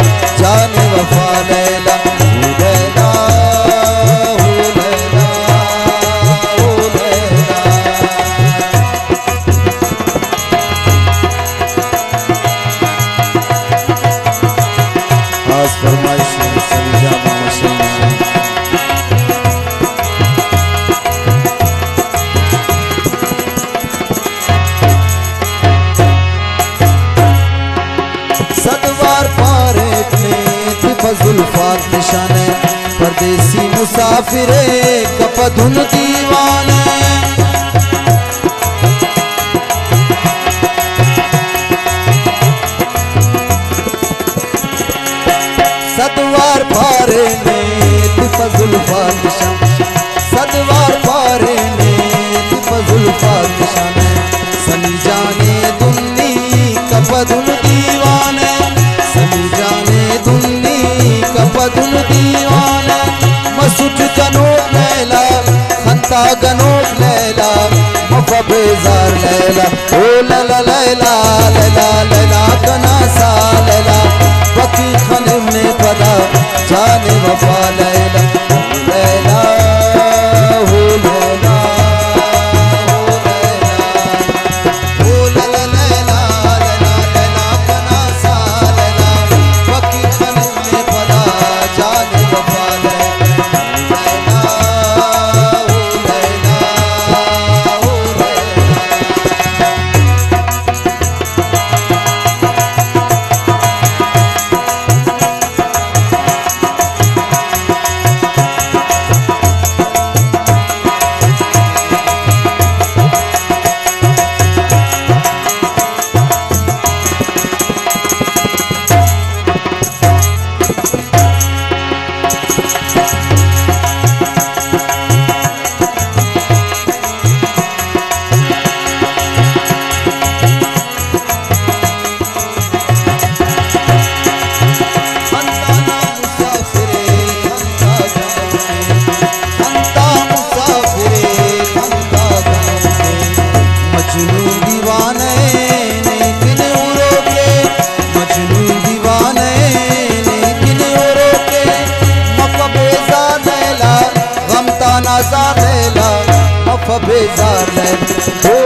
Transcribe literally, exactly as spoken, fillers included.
जाने वफा लैला ओ लैला ओ लैला ओ लैला। खास फरमाइश सलीजा मोहम्मद जुल्फात निशाने परदेसी मुसाफिरे कपधुन दीवाने। सदवार पारे ने जुल्फात निशाने सदवार पारे ने जुल्फात निशाने सली जाने दुन्नी कपधुन दीवाने सली जाने दुन्नी कपधुन दीवाना। मसूद गनोट लैला खंता गनोट लैला मफा बेजार लैला ओ लैला लैला लैला लैला कनासा लैला बकी खनिम ने पदा जाने वफा लैला लैला हो लैला ओ लैला लैला लैला लैला कनासा लैला बकी खनिम ने पदा जाने वफा लैला हो लैला हो बेजार लैला